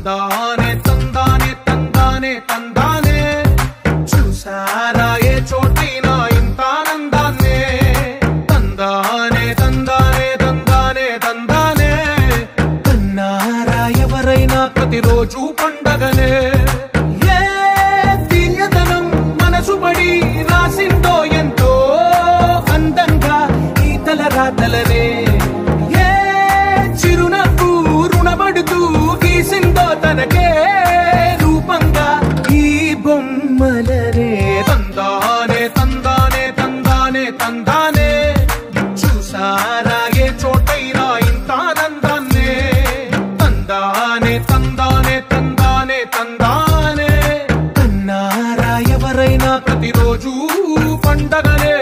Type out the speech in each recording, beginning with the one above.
తందానే తందానే తందానే తందానే చూసారా ఏ చోటైనా ఇంత ఆనందాన్నే తందానే తందానే తందానే తందానే కన్నారా ఎవరైనా ప్రతిరోజు పండగనే ఏ తీయదనం మనసు పడి రాసిందో ఎంతో అందంగా ఈ తలరాతలనే ఏ చిరునవ్వు రుణపడుతూ గీసిందో తనకే రూపంగా ఈ బొమ్మలనే తందానే తందానే తందానే తందానే చూసారా ఏ చోటైనా ఇంత ఆనందాన్నే తందానే తందానే తందానే తందానే కన్నారా ఎవరైనా ప్రతిరోజు పండగనే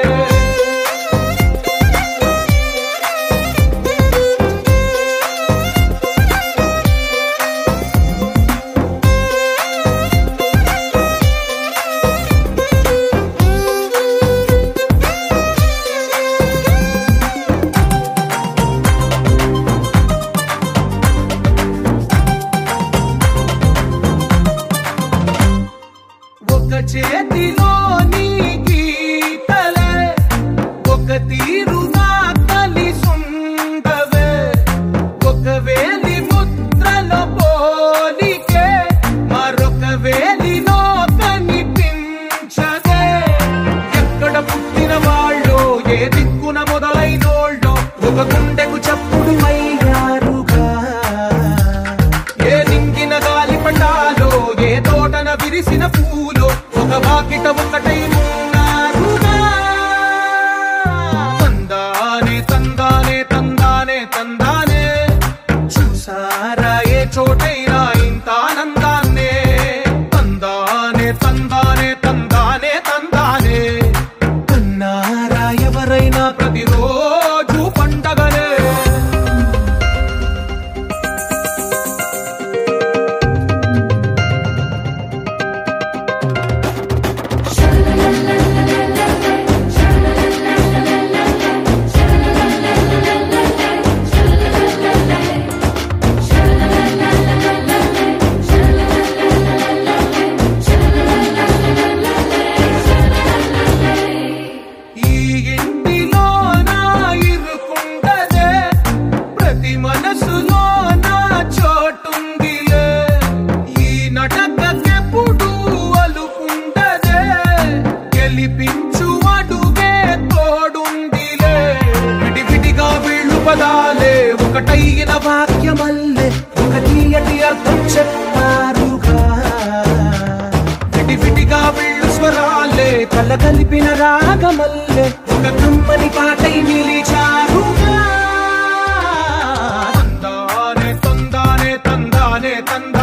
చేతిలో నీ గీతలే ఒక తీరుగా కలిసుండవే ఒక వేలి ముద్రలో పోలికే మరొక వేలిలో కనిపించదే ఎక్కడ పుట్టిన వాళ్ళో ఏ దిక్కున మొదలైనోళ్ళో ఒక గుండెకు చప్పుడు అయ్యారుగా ఏ నింగిన గాలి పండాలో ఏ తోటన విరిసిన పూలో ఒక వాకిట ఒకటై ఉన్నారుగా తందానే తందానే తందానే తందానే చూసారా ఏ చోటైనా ఇంత ఆనందాన్నే తందానే తందానే తందానే తందానే కన్నారా ఎవరైనా ప్రతిరోజు పండగనే ఒకటైన వాక్యమల్లే ఒక తీయటి అర్థం చెప్పారుగా విడివిడిగా వీళ్ళు స్వరాలే కలగలిపిన రాగమల్లే ఒక కమ్మని పాటై నిలిచారుగా తందానే తందానే తందానే తందానే